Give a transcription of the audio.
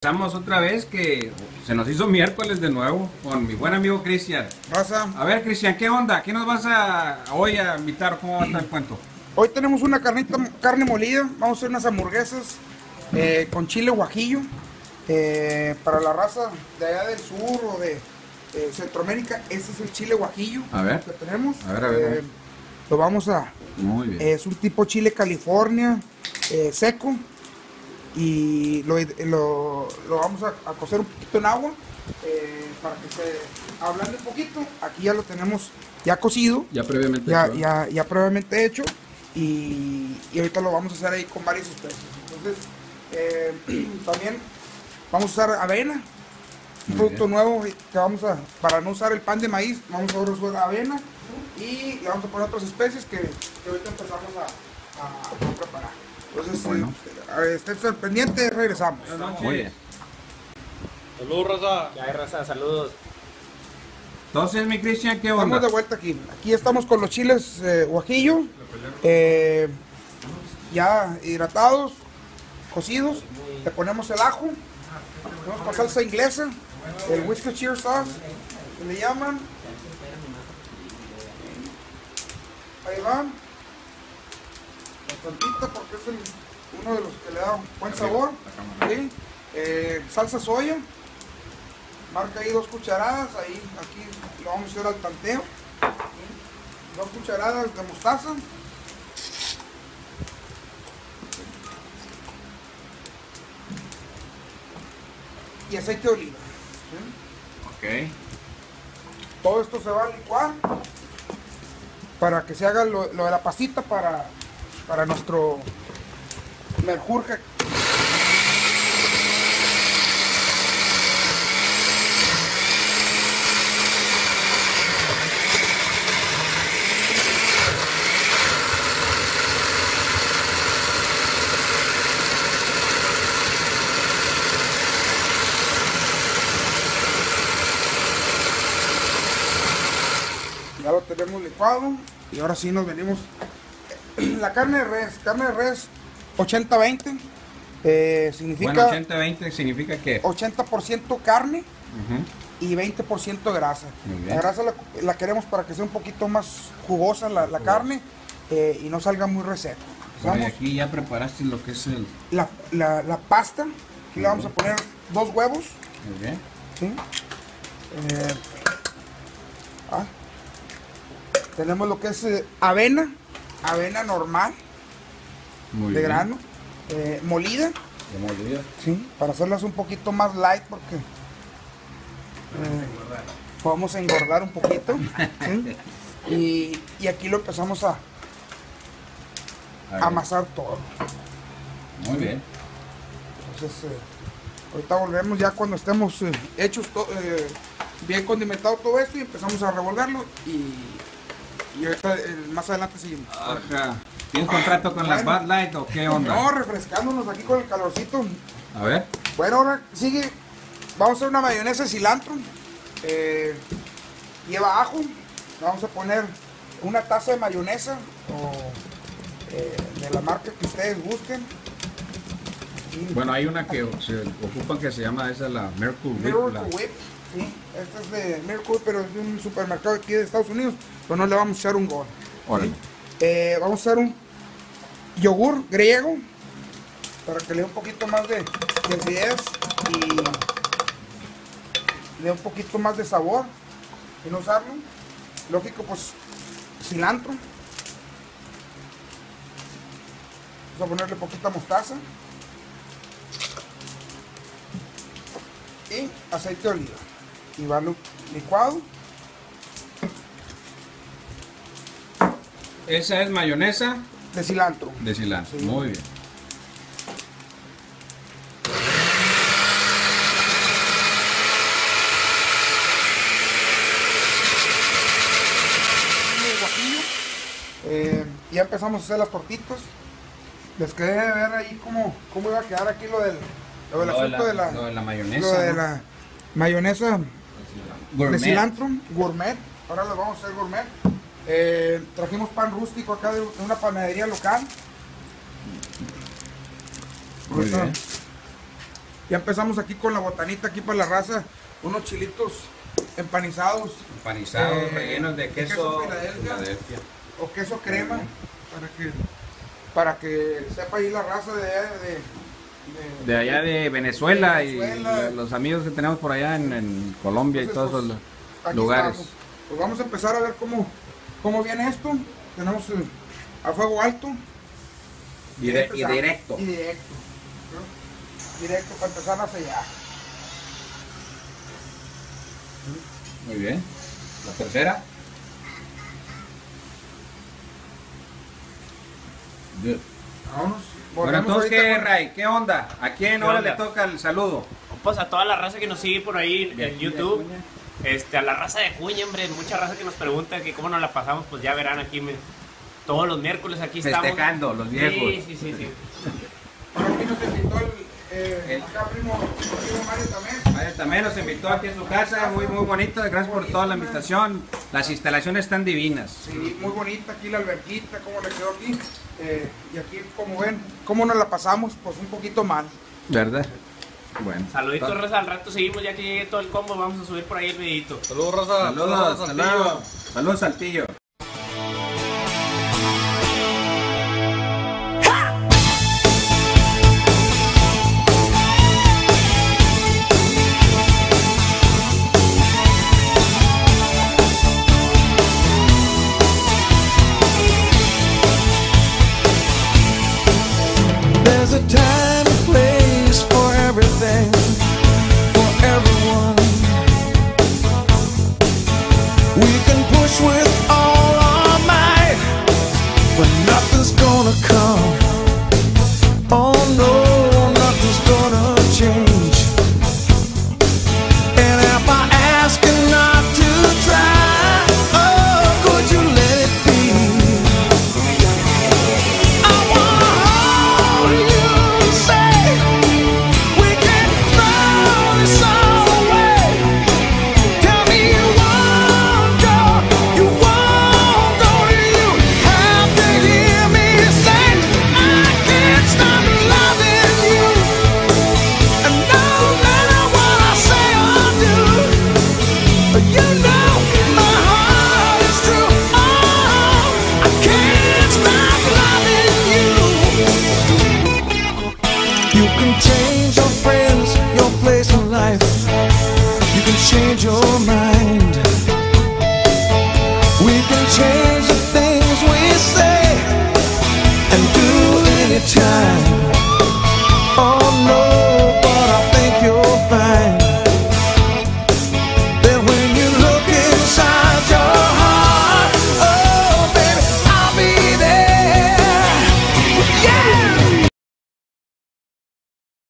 Estamos otra vez que se nos hizo miércoles de nuevo con mi buen amigo Cristian. Raza. A ver, Cristian, ¿qué onda? ¿Qué nos vas a hoy a invitar? ¿Cómo va a estar el cuento? Hoy tenemos una carne molida. Vamos a hacer unas hamburguesas con chile guajillo. Para la raza de allá del sur o de Centroamérica, este es el chile guajillo. A ver. Que tenemos. A ver. Lo vamos a... Muy bien. Es un tipo chile California seco. Y lo vamos a cocer un poquito en agua para que se ablande un poquito. Aquí ya lo tenemos ya cocido, Ya previamente ya previamente hecho, y ahorita lo vamos a hacer ahí con varias especies. Entonces también vamos a usar avena, un producto nuevo que vamos a, para no usar el pan de maíz, vamos a usar avena y le vamos a poner otras especies que ahorita empezamos a preparar. Entonces, bueno, estén al pendiente, regresamos. muy bien. Saludos, raza. Ya hay raza, saludos. Entonces, mi Cristian, ¿qué onda? Estamos de vuelta aquí. Aquí estamos con los chiles guajillo, ya hidratados, cocidos. Le ponemos el ajo, ponemos con salsa inglesa, el Worcestershire sauce, que le llaman. Ahí van. Bastantita porque es uno de los que le da un buen sabor. ¿Sí? Salsa soya, marca ahí 2 cucharadas, ahí aquí lo vamos a hacer al tanteo. 2 cucharadas de mostaza. Y aceite de oliva. ¿Sí? Ok. Todo esto se va a licuar para que se haga lo de la pasita para nuestro merjurje. Ya lo tenemos licuado y ahora sí nos venimos. La carne de res 80-20, significa... Bueno, 80-20 significa que 80% carne y 20% grasa. La grasa la queremos para que sea un poquito más jugosa la carne y no salga muy reseca. bueno, aquí ya preparaste lo que es el... La pasta, aquí le vamos a poner 2 huevos. Muy bien. ¿Sí? Tenemos lo que es avena normal, Muy de bien. grano, molida, ¿sí? Para hacerlas un poquito más light porque vamos a engordar un poquito. ¿Sí? Y aquí lo empezamos a amasar todo. Muy bien. Entonces ahorita volvemos ya cuando estemos hechos bien condimentado todo esto y empezamos a revolverlo y ahorita más adelante seguimos. Ajá. ¿Tienes contrato con la Bud Light o qué onda? No, refrescándonos aquí con el calorcito. A ver. Bueno, ahora sigue. Vamos a hacer una mayonesa de cilantro. Lleva ajo. Vamos a poner una taza de mayonesa o de la marca que ustedes busquen. Bueno, hay una que se ocupa que se llama esa la Miracle Whip. Miracle Whip. Sí, esta es de Miracle Whip, pero es de un supermercado aquí de Estados Unidos. Pero no le vamos a echar un gol. Órale. ¿Sí? Vamos a hacer un yogur griego para que le dé un poquito más de acidez y le dé un poquito más de sabor y no usarlo. Lógico, pues cilantro. Vamos a ponerle poquita mostaza y aceite de oliva y va licuado. Esa es mayonesa De cilantro. de cilantro. Sí. Muy bien. Ya empezamos a hacer las tortitas. Les quedé de ver ahí cómo iba a quedar aquí lo del asunto de la mayonesa. lo de la mayonesa Gourmet. de cilantro, gourmet. Ahora lo vamos a hacer gourmet. Trajimos pan rústico acá de una panadería local. Muy bien. Ya empezamos aquí con la botanita, aquí para la raza. Unos chilitos empanizados. Empanizados, rellenos de queso Filadelfia. O queso crema. Para que sepa ahí la raza de allá de Venezuela, Venezuela. y los amigos que tenemos por allá en Colombia. Entonces, y todos esos aquí lugares. estamos. Pues vamos a empezar a ver cómo viene esto. Tenemos a fuego alto. Y directo. Y directo. ¿No? Directo para empezar a sellar. Muy bien. La tercera. Good. Vámonos. Bueno, Volvemos entonces, ahorita ¿qué, con- Ray? ¿Qué onda? ¿A quién ¿Qué ahora onda? le toca el saludo? Pues a toda la raza que nos sigue por ahí De en aquí, YouTube, de Acuña. a la raza de Acuña, hombre, mucha raza que nos pregunta que cómo nos la pasamos, pues ya verán aquí, todos los miércoles aquí Festejando, estamos. los viejos. Sí. Bueno, aquí nos invitó acá primo Mario también. Mario también nos invitó aquí a su casa, muy bonito, gracias por toda la invitación. Las instalaciones están divinas. Sí, muy bonita aquí la alberquita, cómo le quedó aquí. Y aquí, como ven, cómo nos la pasamos, pues un poquito mal. ¿Verdad? Bueno. Saluditos, raza, al rato seguimos, ya que llegue todo el combo, vamos a subir por ahí el videito. Saludos, raza. Saludos, saludos. Saludos, Saltillo.